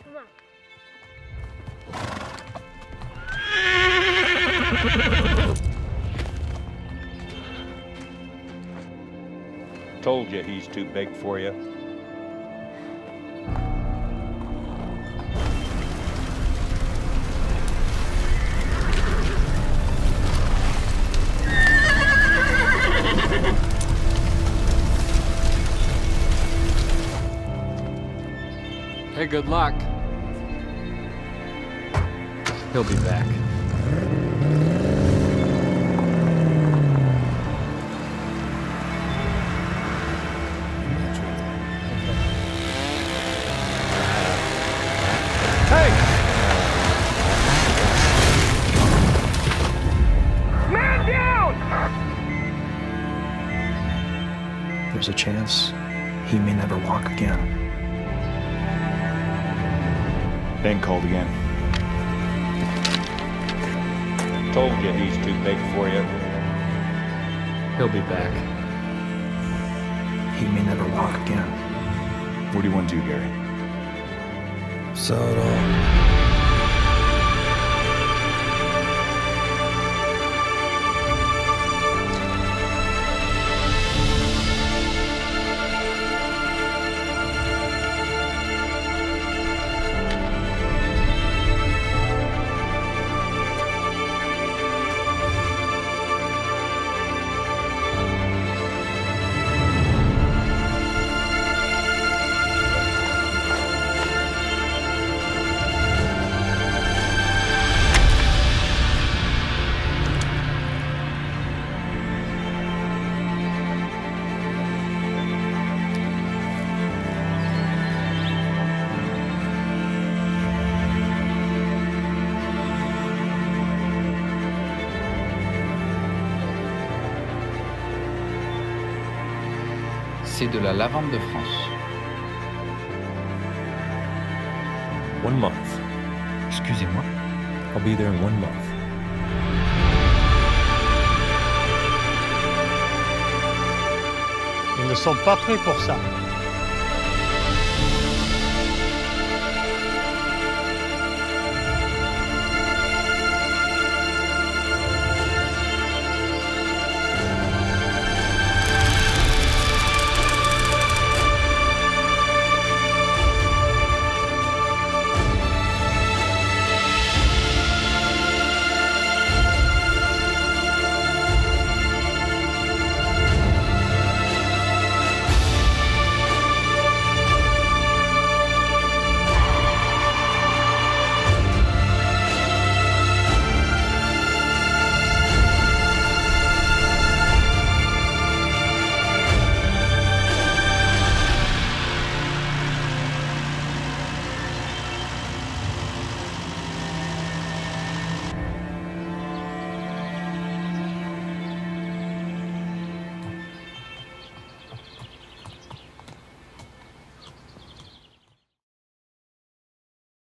Told you he's too big for you. Hey, good luck. He'll be back. Hey! Man down! There's a chance he may never walk again. Ben called again. Told you he's too big for you. He'll be back. He may never walk again. What do you want to do, Gary? Sell it all. C'est de la lavande de France. 1 month. Excusez-moi. I'll be there in 1 month. Ils ne sont pas prêts pour ça.